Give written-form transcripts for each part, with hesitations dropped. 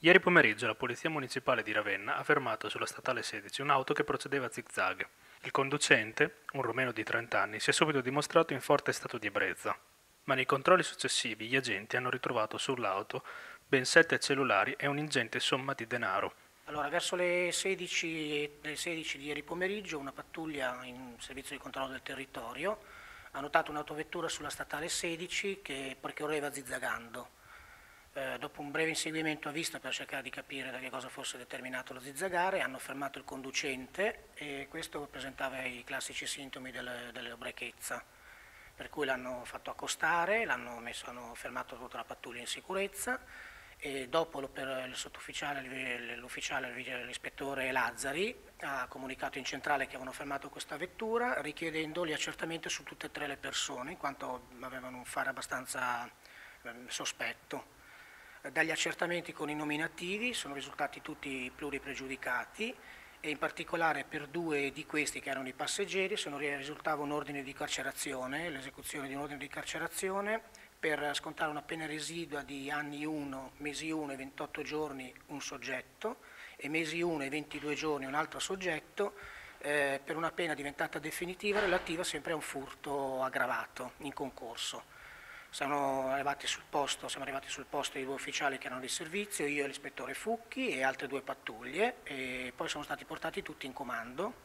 Ieri pomeriggio la Polizia Municipale di Ravenna ha fermato sulla statale 16 un'auto che procedeva a zig-zag. Il conducente, un romeno di 30 anni, si è subito dimostrato in forte stato di ebbrezza, ma nei controlli successivi gli agenti hanno ritrovato sull'auto ben 7 cellulari e un'ingente somma di denaro. Allora, verso le 16 di ieri pomeriggio una pattuglia in servizio di controllo del territorio ha notato un'autovettura sulla statale 16 che percorreva zizzagando. Dopo un breve inseguimento a vista per cercare di capire da che cosa fosse determinato lo zizzagare, hanno fermato il conducente e questo presentava i classici sintomi dell'ubriachezza, per cui l'hanno fatto accostare, hanno fermato tutta la pattuglia in sicurezza e dopo il sottufficiale, l'ufficiale, l'ispettore Lazzari ha comunicato in centrale che avevano fermato questa vettura richiedendo gli accertamenti su tutte e tre le persone, in quanto avevano un fare abbastanza sospetto. Dagli accertamenti con i nominativi sono risultati tutti pluripregiudicati e in particolare per due di questi che erano i passeggeri risultava un ordine di carcerazione, l'esecuzione di un ordine di carcerazione per scontare una pena residua di anni 1, mesi 1 e 28 giorni un soggetto e mesi 1 e 22 giorni un altro soggetto per una pena diventata definitiva relativa sempre a un furto aggravato in concorso. Siamo arrivati sul posto di due ufficiali che erano di servizio, io e l'ispettore Fucchi e altre due pattuglie e poi sono stati portati tutti in comando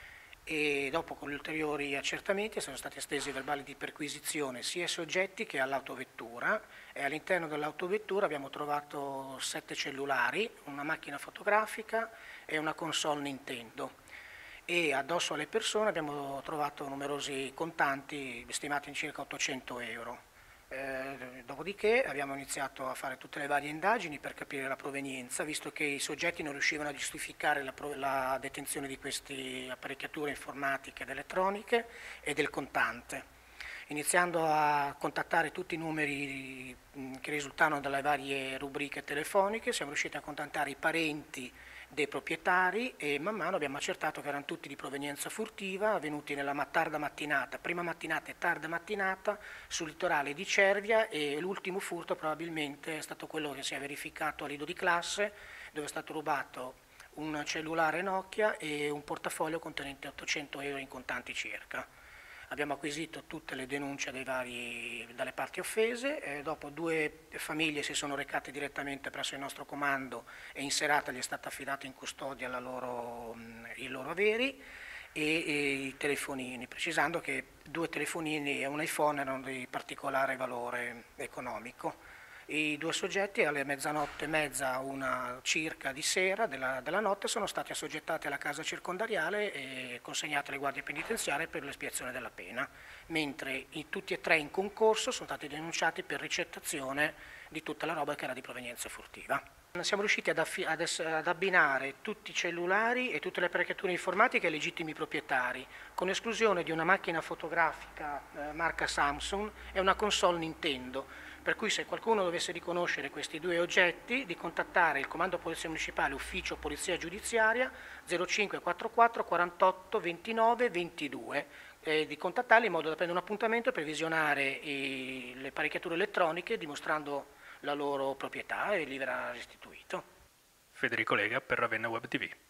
e dopo con gli ulteriori accertamenti sono stati estesi i verbali di perquisizione sia ai soggetti che all'autovettura e all'interno dell'autovettura abbiamo trovato 7 cellulari, una macchina fotografica e una console Nintendo e addosso alle persone abbiamo trovato numerosi contanti stimati in circa 800 euro. Dopodiché abbiamo iniziato a fare tutte le varie indagini per capire la provenienza, visto che i soggetti non riuscivano a giustificare la detenzione di queste apparecchiature informatiche ed elettroniche e del contante. Iniziando a contattare tutti i numeri che risultavano dalle varie rubriche telefoniche, siamo riusciti a contattare i parenti dei proprietari e man mano abbiamo accertato che erano tutti di provenienza furtiva, avvenuti nella tarda mattinata, prima mattinata e tarda mattinata sul litorale di Cervia e l'ultimo furto probabilmente è stato quello che si è verificato a Lido di Classe, dove è stato rubato un cellulare Nokia e un portafoglio contenente 800 euro in contanti circa. Abbiamo acquisito tutte le denunce dalle parti offese, dopo due famiglie si sono recate direttamente presso il nostro comando e in serata gli è stato affidato in custodia i loro averi e i telefonini, precisando che due telefonini e un iPhone erano di particolare valore economico. I due soggetti alle mezzanotte e mezza, una circa di sera della notte, sono stati assoggettati alla casa circondariale e consegnati alle guardie penitenziarie per l'espiazione della pena, mentre tutti e tre in concorso sono stati denunciati per ricettazione di tutta la roba che era di provenienza furtiva. Siamo riusciti ad abbinare tutti i cellulari e tutte le apparecchiature informatiche ai legittimi proprietari, con esclusione di una macchina fotografica marca Samsung e una console Nintendo, per cui se qualcuno dovesse riconoscere questi due oggetti, di contattare il Comando Polizia Municipale Ufficio Polizia Giudiziaria 0544 48 29 22 di contattarli in modo da prendere un appuntamento per visionare le apparecchiature elettroniche dimostrando la loro proprietà e li verrà restituito. Federico Lega per Ravenna Web TV.